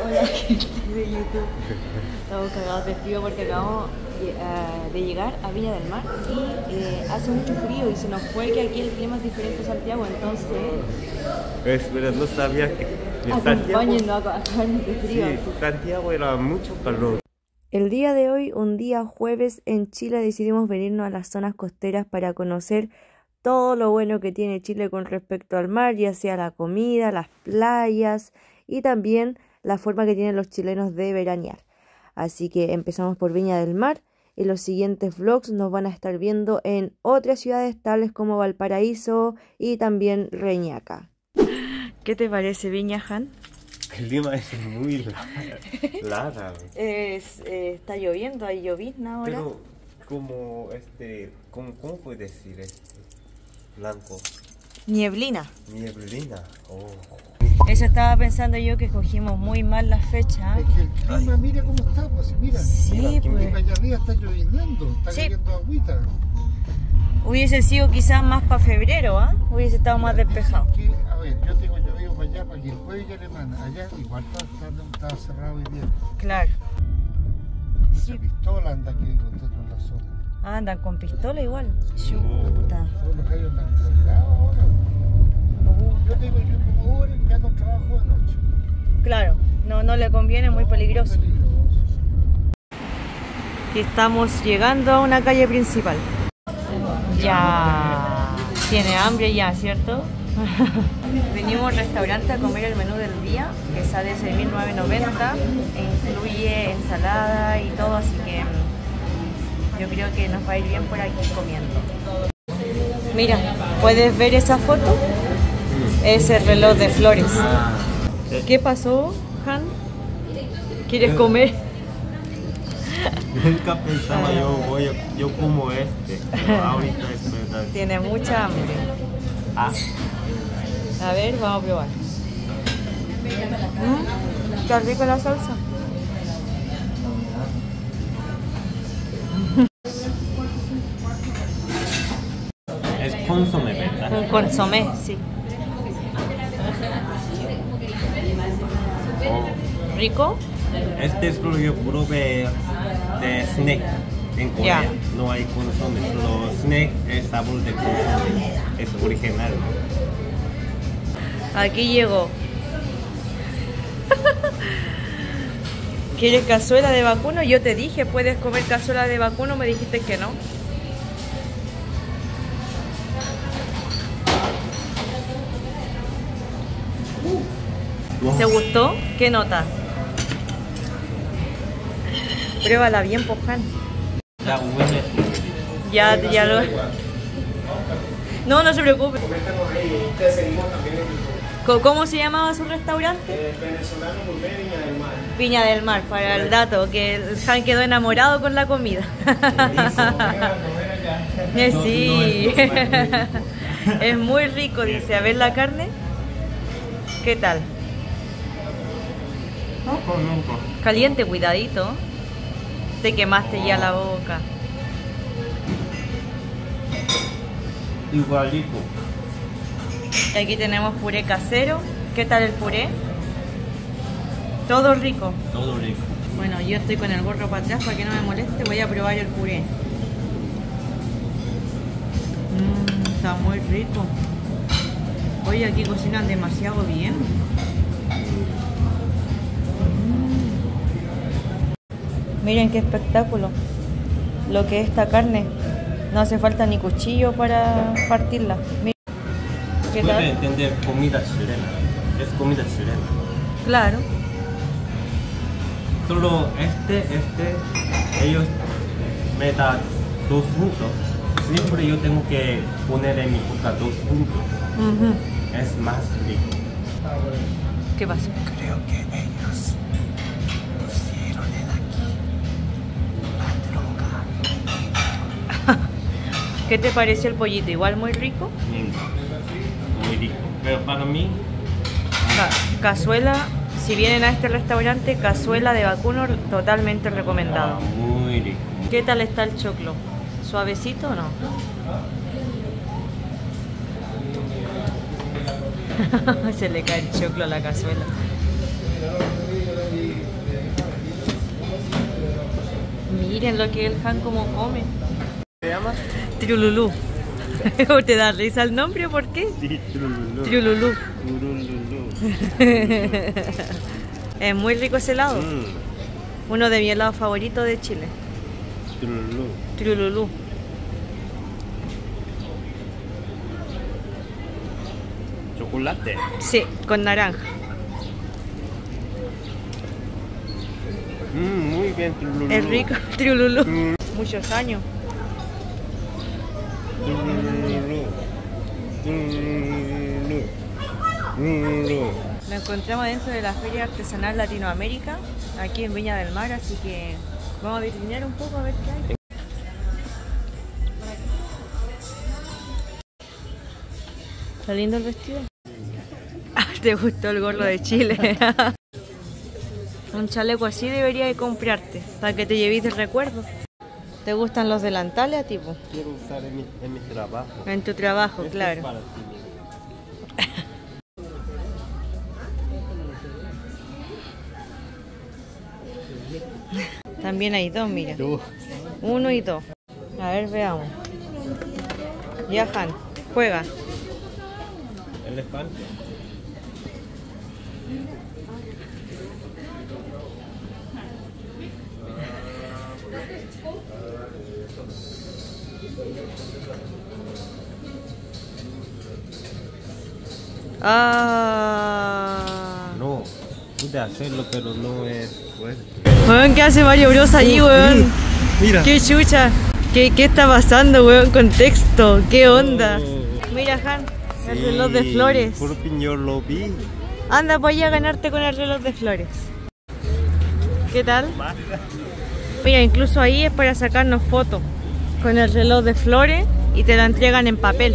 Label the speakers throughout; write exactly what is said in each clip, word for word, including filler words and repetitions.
Speaker 1: Hola gente de YouTube. Estamos cagados de frío porque acabamos uh, de llegar a Viña del Mar y eh, hace mucho frío y se nos fue que aquí el clima es diferente a Santiago, entonces...
Speaker 2: Es, pero no sabía que
Speaker 1: acompáñennos a cagarnos de frío.
Speaker 2: Sí, Santiago era mucho calor.
Speaker 1: El día de hoy, un día jueves en Chile, decidimos venirnos a las zonas costeras para conocer todo lo bueno que tiene Chile con respecto al mar, ya sea la comida, las playas y también la forma que tienen los chilenos de veranear. Así que empezamos por Viña del Mar y los siguientes vlogs nos van a estar viendo en otras ciudades tales como Valparaíso y también Reñaca. ¿Qué te parece Viña, Han?
Speaker 2: El clima es muy larga.
Speaker 1: Es, eh, está lloviendo, hay llovizna ahora.
Speaker 2: Pero como este, ¿cómo, cómo puedes decir este? Blanco.
Speaker 1: Nieblina.
Speaker 2: Nieblina. Oh.
Speaker 1: Eso estaba pensando yo, que cogimos muy mal la fecha.
Speaker 3: Es que el clima, mira cómo está, pues mira.
Speaker 1: Sí,
Speaker 3: mira,
Speaker 1: pues.
Speaker 3: Porque allá arriba está lloviendo, está
Speaker 1: Sí.
Speaker 3: cayendo agüita.
Speaker 1: Hubiese sido quizás más para febrero, ¿ah? ¿eh? Hubiese estado más despejado.
Speaker 3: Que, a ver, yo tengo llovido para allá, para Quilpué y Alemán. Allá igual está, está, está cerrado hoy día.
Speaker 1: Claro.
Speaker 3: Mucha
Speaker 1: Sí.
Speaker 3: pistola anda aquí con toda la zona.
Speaker 1: Ah, andan con pistola igual. Chuta.
Speaker 3: Todos los gallos andan cargados ahora. Yo digo, yo como ahora ya no trabajo de noche.
Speaker 1: Claro, no, no le conviene, muy peligroso.
Speaker 3: Muy peligroso.
Speaker 1: Y estamos llegando a una calle principal. Ya tiene hambre ya, ¿cierto? Venimos al restaurante a comer el menú del día, que sale seis mil novecientos noventa e incluye ensalada y todo, así que yo creo que nos va a ir bien por aquí comiendo. Mira, ¿puedes ver esa foto? Es el reloj de flores. ¿Qué pasó, Han? ¿Quieres comer?
Speaker 2: Nunca pensaba yo, voy a- yo como este, pero ahorita es verdad.
Speaker 1: Tiene mucha hambre.
Speaker 2: Ah,
Speaker 1: A ver, vamos a probar. Mm, está rica la salsa.
Speaker 2: es consomé, ¿verdad?
Speaker 1: Un consomé, sí.
Speaker 2: Oh.
Speaker 1: ¿Rico?
Speaker 2: Este es lo que yo probé de snack en Corea.
Speaker 1: Ya.
Speaker 2: No hay consomé, solo snack es sabor de consomé, es original.
Speaker 1: Aquí llegó. ¿Quieres cazuela de vacuno? Yo te dije, ¿puedes comer cazuela de vacuno? Me dijiste que no. ¿Te gustó? ¿Qué nota? Pruébala bien, Pojan.
Speaker 2: Ya huele.
Speaker 1: Ya, ya lo... No, no se preocupe. Co- ¿Cómo se llamaba su restaurante?
Speaker 3: Venezolano por Viña del Mar.
Speaker 1: Viña del Mar, para el dato, que el Han quedó enamorado con la comida. Eh, sí, es muy rico, dice. A ver la carne. ¿Qué tal? Caliente, cuidadito. Te quemaste ya la boca.
Speaker 2: Igualito.
Speaker 1: Aquí tenemos puré casero. ¿Qué tal el puré? Todo rico.
Speaker 2: Todo rico.
Speaker 1: Bueno, yo estoy con el gorro para atrás para que no me moleste. Voy a probar el puré. Mmm, está muy rico. Oye, aquí cocinan demasiado bien. Mm. Miren qué espectáculo. Lo que es esta carne. No hace falta ni cuchillo para partirla. Miren. ¿Qué
Speaker 2: Puede
Speaker 1: tal?
Speaker 2: entender comida chilena. Es comida chilena.
Speaker 1: Claro.
Speaker 2: Solo este, este, ellos me dan dos juntos. Siempre yo tengo que poner en mi boca dos juntos.
Speaker 1: Ujú.
Speaker 2: Es más rico.
Speaker 1: ¿Qué pasó?
Speaker 3: Creo que ellos pusieron en aquí la droga.
Speaker 1: ¿Qué te pareció el pollito? ¿Igual muy rico?
Speaker 2: Mm, Muy rico. Pero para mí,
Speaker 1: Ca- cazuela, si vienen a este restaurante, cazuela de vacuno totalmente recomendado.
Speaker 2: ah, muy rico.
Speaker 1: ¿Qué tal está el choclo? ¿Suavecito o no? Se le cae el choclo a la cazuela. Miren lo que el Han como come.
Speaker 2: ¿Se llama?
Speaker 1: Triululú. ¿Te da risa el nombre o por qué?
Speaker 2: Sí, Trululú.
Speaker 1: Triululú.
Speaker 2: Trululú.
Speaker 1: Es muy rico ese helado.
Speaker 2: Mm.
Speaker 1: Uno de mis helados favoritos de Chile.
Speaker 2: Trululú.
Speaker 1: Triululú.
Speaker 2: Chocolate.
Speaker 1: Sí, con naranja.
Speaker 2: Mm, muy bien, Trululú.
Speaker 1: Es rico, Triululú.
Speaker 2: Mm.
Speaker 1: Muchos años.
Speaker 2: Trululú. Trululú. Trululú.
Speaker 1: Nos encontramos dentro de la Feria Artesanal Latinoamérica, aquí en Viña del Mar, así que vamos a vitrinear un poco a ver qué hay. ¿Está lindo el vestido? Ah, ¿te gustó el gorro de Chile? Un chaleco así debería de comprarte, para que te lleves de recuerdo. ¿Te gustan los delantales a ti, po?
Speaker 2: Quiero usar en mi, en mi trabajo.
Speaker 1: En tu trabajo,
Speaker 2: Este
Speaker 1: claro.
Speaker 2: es para ti, mira.
Speaker 1: También hay dos, mira.
Speaker 2: Tú.
Speaker 1: Uno y dos. A ver, veamos. Ya, Han, juega.
Speaker 2: Elefante.
Speaker 1: Ah.
Speaker 2: No, pude hacerlo, pero no es fuerte.
Speaker 1: Weón, ¿qué hace Mario Bros allí, weón?
Speaker 2: Mira.
Speaker 1: ¿Qué chucha? ¿Qué, qué está pasando, weón? Contexto, ¿qué onda?
Speaker 2: Oh.
Speaker 1: Mira, Han, el reloj de flores.
Speaker 2: Por fin yo lo vi.
Speaker 1: Anda para allá a ganarte con el reloj de flores. ¿Qué tal? Mira, incluso ahí es para sacarnos fotos con el reloj de flores y te la entregan en papel.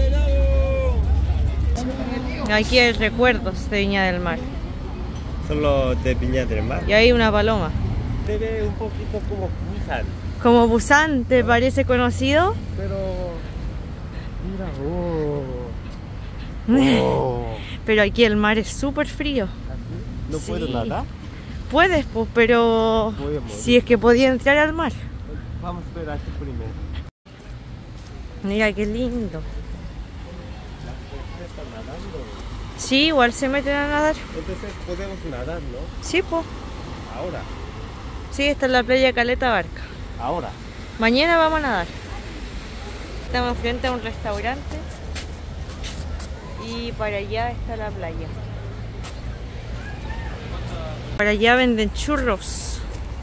Speaker 1: Aquí hay recuerdos de Viña del Mar.
Speaker 2: Solo de Viña del Mar.
Speaker 1: Y hay una paloma.
Speaker 2: Se ve un poquito como Busan,
Speaker 1: Como Busan, ¿te parece conocido?
Speaker 2: pero mira, oh, oh.
Speaker 1: Pero aquí el mar es súper frío.
Speaker 2: ¿Así? ¿No
Speaker 1: Sí.
Speaker 2: puedo nadar?
Speaker 1: Puedes, pues, pero
Speaker 2: Voy a morir.
Speaker 1: si es que podía entrar al mar.
Speaker 2: Vamos a ver aquí primero.
Speaker 1: Mira qué lindo.
Speaker 2: ¿Está nadando?
Speaker 1: Sí, igual se meten a nadar.
Speaker 2: Entonces podemos nadar, ¿no?
Speaker 1: Sí, pues.
Speaker 2: Ahora,
Speaker 1: Sí, está en la playa Caleta Barca.
Speaker 2: ahora.
Speaker 1: Mañana vamos a nadar. Estamos frente a un restaurante y para allá está la playa. Para allá venden churros.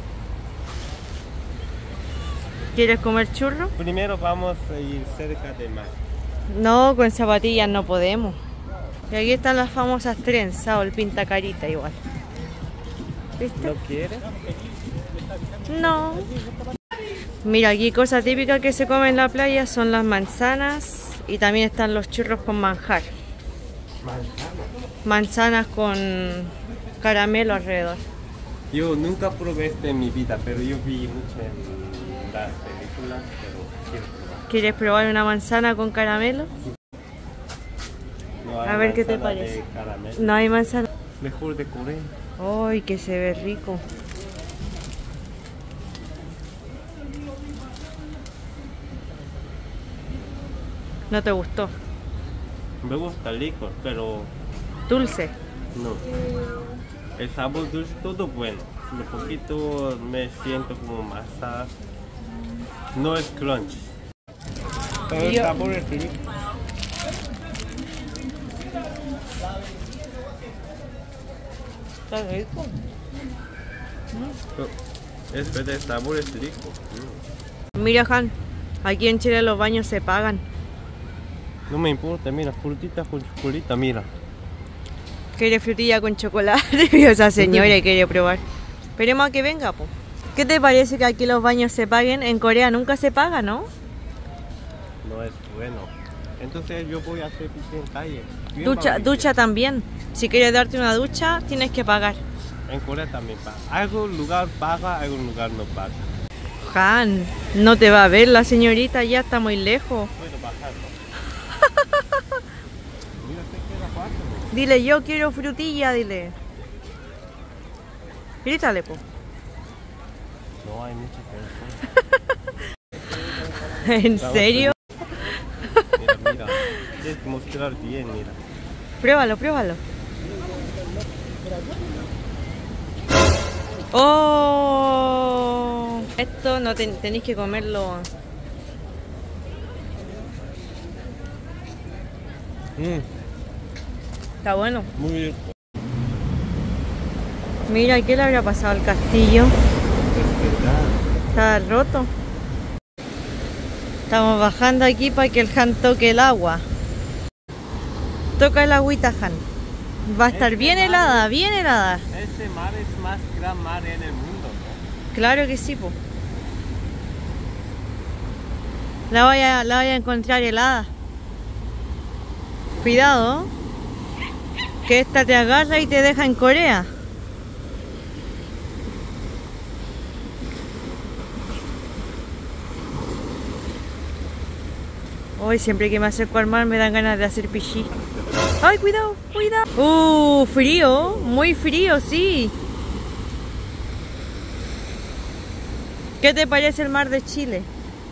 Speaker 1: ¿Quieres comer churros?
Speaker 2: Primero vamos a ir cerca del mar.
Speaker 1: No, con zapatillas no podemos. Y aquí están las famosas trenzas o el pintacarita igual. ¿Viste?
Speaker 2: ¿No quieres?
Speaker 1: No. Mira, aquí cosa típica que se come en la playa son las manzanas y también están los churros con manjar.
Speaker 2: Manzana.
Speaker 1: Manzanas con caramelo alrededor.
Speaker 2: Yo nunca probé este en mi vida, pero yo vi mucho en las películas, pero quiero probar.
Speaker 1: ¿Quieres probar una manzana con caramelo?
Speaker 2: No hay
Speaker 1: A ver qué te
Speaker 2: manzana de
Speaker 1: parece.
Speaker 2: caramelo.
Speaker 1: No hay manzana.
Speaker 2: Mejor de Corea.
Speaker 1: ¡Ay, que se ve rico! ¿No te gustó?
Speaker 2: Me gusta el licor, pero
Speaker 1: Dulce.
Speaker 2: no. El sabor dulce, todo bueno. Un poquito me siento como masa. No es crunch. Pero el
Speaker 1: Yo-
Speaker 2: sabor es rico.
Speaker 1: ¿Está rico?
Speaker 2: Es verdad, el sabor es rico. Mm.
Speaker 1: Mira, Han, aquí en Chile los baños se pagan.
Speaker 2: No me importa, mira, frutita con chocolate, mira.
Speaker 1: Quiere frutilla con chocolate y esa señora quiere probar. Esperemos a que venga, po. ¿Qué te parece que aquí los baños se paguen? En Corea nunca se paga, ¿no?
Speaker 2: No es bueno. Entonces yo voy a hacer pipí en calle. Bien
Speaker 1: Ducha,
Speaker 2: barbecue.
Speaker 1: ducha también. Si quieres darte una ducha, tienes que pagar.
Speaker 2: En Corea también paga. Algún lugar paga, algún lugar no paga.
Speaker 1: Han, no te va a ver la señorita, ya está muy lejos.
Speaker 2: Puedo bajarlo. Mira, se queda fácil.
Speaker 1: Dile, yo quiero frutilla, dile. Grítale, po.
Speaker 2: No hay mucha gente.
Speaker 1: ¿En serio?
Speaker 2: Mira, mira. Tienes que mostrar bien, mira.
Speaker 1: Pruébalo, pruébalo. ¡Oh! Esto no ten, tenéis que comerlo.
Speaker 2: Mm,
Speaker 1: Está bueno.
Speaker 2: muy bien.
Speaker 1: Mira, ¿qué le habrá pasado al castillo? Está roto. Estamos bajando aquí para que el Han toque el agua. Toca el agüita, Han. Va a estar bien helada, bien helada.
Speaker 2: Este mar es más gran mar en el mundo, ¿no?
Speaker 1: Claro que sí, po. La voy a, la voy a encontrar helada. Cuidado, que esta te agarra y te deja en Corea. Hoy siempre que me acerco al mar me dan ganas de hacer pichí. ¡Ay, cuidado, cuidado! ¡Uh, frío! Muy frío, sí. ¿Qué te parece el mar de Chile?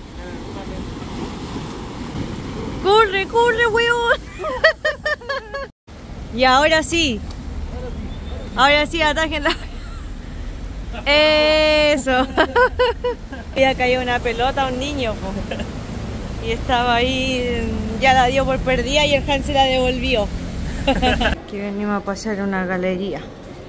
Speaker 1: ¡Corre, corre, weón! Y ahora sí. Ahora sí, atájenla. Eso. Ya cayó una pelota a un niño, po. Y estaba ahí, ya la dio por perdida y el Han se la devolvió. Aquí venimos a pasar una galería.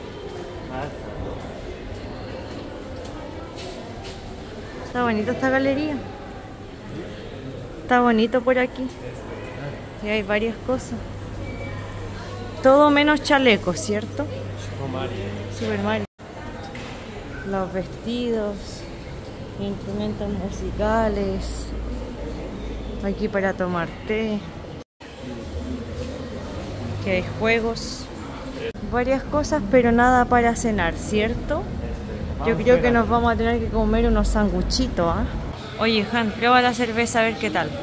Speaker 1: Está bonita esta galería. Está bonito por aquí. Y hay varias cosas. Todo menos chalecos, ¿cierto?
Speaker 2: Super Mario.
Speaker 1: Super Mario. Los vestidos, instrumentos musicales. Aquí para tomar té. Aquí hay juegos. Varias cosas, pero nada para cenar, ¿cierto? Yo creo que nos vamos a tener que comer unos sanguchitos, ¿ah? ¿eh? Oye, Han, prueba la cerveza a ver qué tal.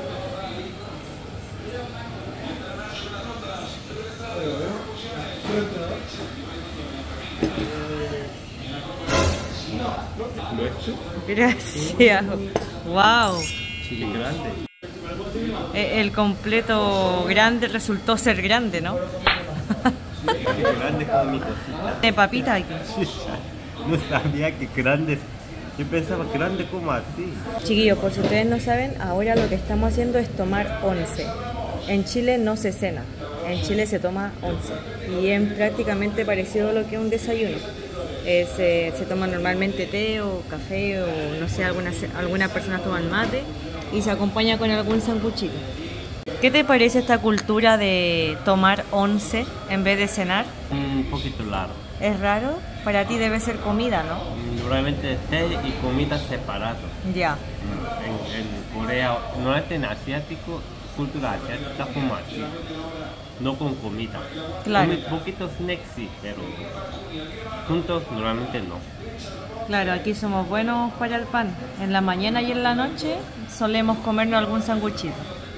Speaker 1: Gracias. Wow.
Speaker 2: Chile grande.
Speaker 1: El completo grande resultó ser grande, ¿no?
Speaker 2: Chile grande como mi cosita.
Speaker 1: De papita aquí.
Speaker 2: No sabía que grande. Yo pensaba grande como así.
Speaker 1: Chiquillos, por si ustedes no saben, ahora lo que estamos haciendo es tomar once. En Chile no se cena, en Chile se toma once. Y es prácticamente parecido a lo que es un desayuno. Es, eh, se toma normalmente té o café o no sé, algunas, algunas personas toman mate y se acompaña con algún sanguchito. ¿Qué te parece esta cultura de tomar once en vez de cenar?
Speaker 2: Un poquito largo.
Speaker 1: ¿Es raro? Para ti debe ser comida, ¿no?
Speaker 2: Normalmente té y comida separados.
Speaker 1: Ya.
Speaker 2: En, en Corea, normalmente en asiático, cultura asiática como así. No con comida.
Speaker 1: Claro.
Speaker 2: Un poquito snack sí, pero juntos normalmente no.
Speaker 1: Claro, aquí somos buenos para el pan. En la mañana y en la noche solemos comernos algún sanguchito.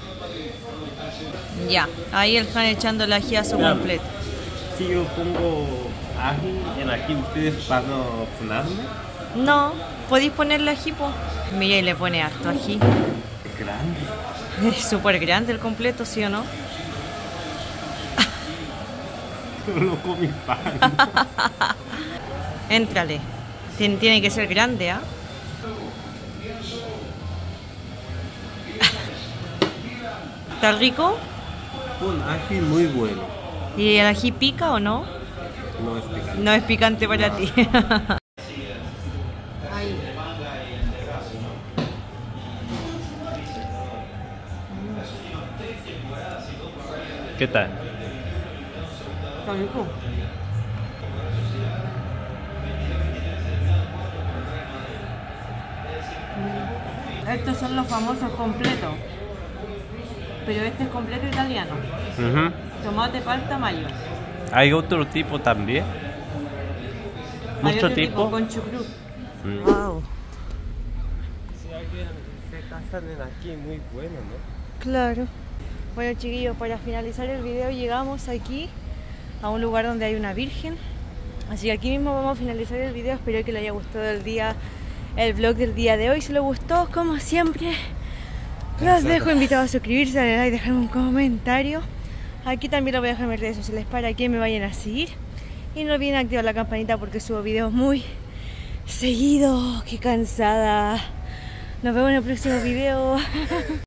Speaker 1: Ya, ahí el Han echando el ají a su
Speaker 2: Claro.
Speaker 1: completo.
Speaker 2: Si yo pongo ají en aquí, ¿ustedes van a ponerme?
Speaker 1: No, podéis ponerle ají, po. Mira, y le pone harto ají.
Speaker 2: Es grande.
Speaker 1: Es súper grande el completo, ¿sí o no?
Speaker 2: No comí pan.
Speaker 1: Éntrale. Tien- tiene que ser grande, ¿ah? ¿Está rico?
Speaker 2: Un ají muy bueno.
Speaker 1: ¿Y el ají pica o no?
Speaker 2: No es picante.
Speaker 1: No es picante para ti.
Speaker 2: ¿Qué tal?
Speaker 1: Está rico. Estos son los famosos completos. Pero este es completo italiano.
Speaker 2: Ujú.
Speaker 1: Tomate, palta, mayo.
Speaker 2: ¿Hay otro tipo también?
Speaker 1: Hay
Speaker 2: ¿Mucho
Speaker 1: otro
Speaker 2: tipo?
Speaker 1: con chucrut.
Speaker 2: Mm.
Speaker 1: Wow.
Speaker 2: Si alguien se casan en aquí, muy bueno, ¿no?
Speaker 1: Claro. Bueno, chiquillos, para finalizar el video llegamos aquí a un lugar donde hay una virgen. Así que aquí mismo vamos a finalizar el video. Espero que les haya gustado el día el vlog del día de hoy. Si les gustó, como siempre, los dejo invitados a suscribirse, a darle like, dejarme un comentario. Aquí también lo voy a dejar en mis redes sociales para que me vayan a seguir. Y no olviden activar la campanita porque subo videos muy seguido. ¡Qué cansada! Nos vemos en el próximo video.